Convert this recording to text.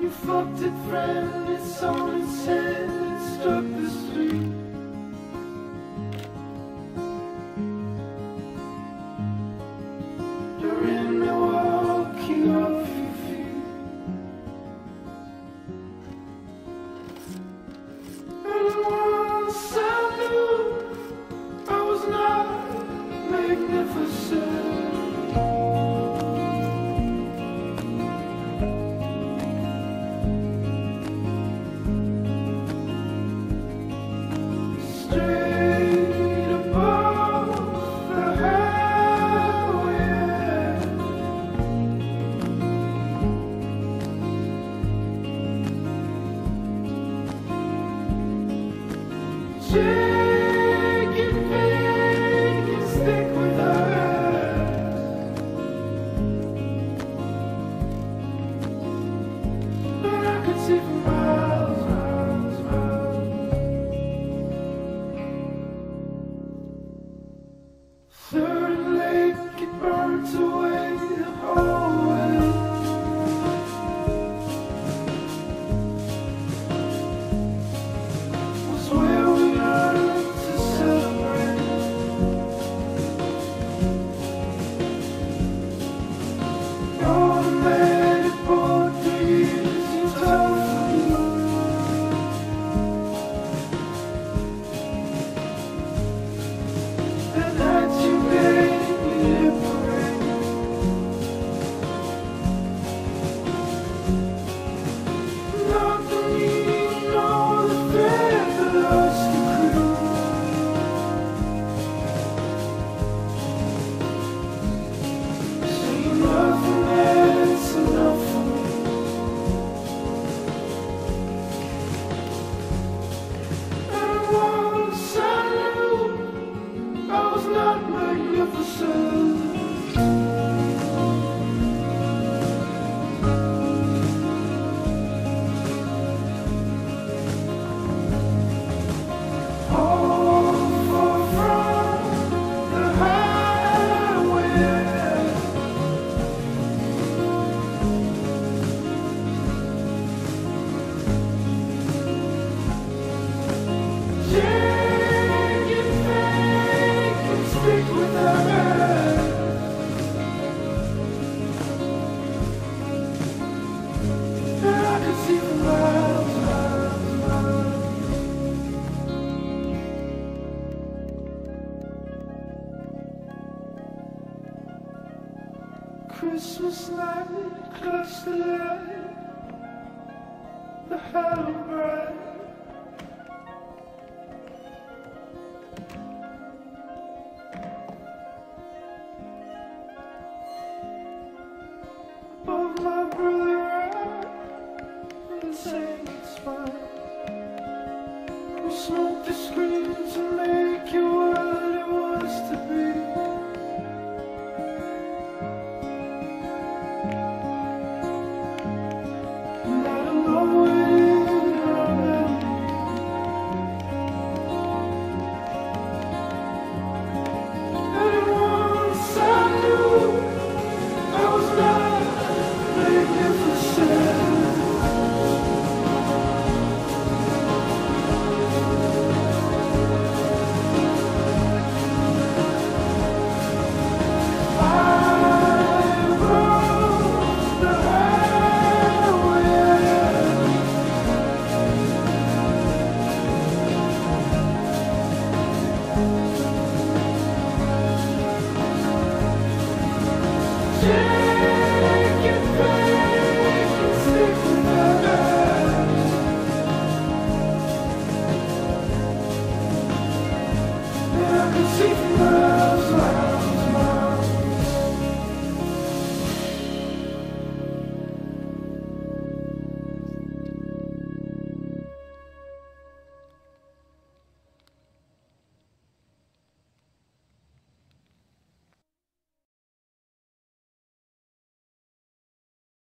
Reflected friend, it's on its head, it struck the street. You're in Milwaukee off your feet. And once I knew I was not magnificent. Straight above the highway, shake and bake and stick with us. And I could see for miles, miles, miles. Third and Lake, it burnt away the hallway. Was where we learned to celebrate. Automatic portraits, you told me. And that you made me liberate. Not the meaning nor the thread that us to create. See nothing that's enough for me. And once I knew I was not magnificent. All far from the highway. Shake and bake and stick with us. And I could see for miles, miles, miles. Christmas night, clutch the light, the halo bright. Above my brother right, and saying it's fine. We smoke the screen to make it what it was to be. And I don't know it around me. And once I knew I was not magnificent. I rode the highway. Shake and bake and stick with us. And I could see for miles.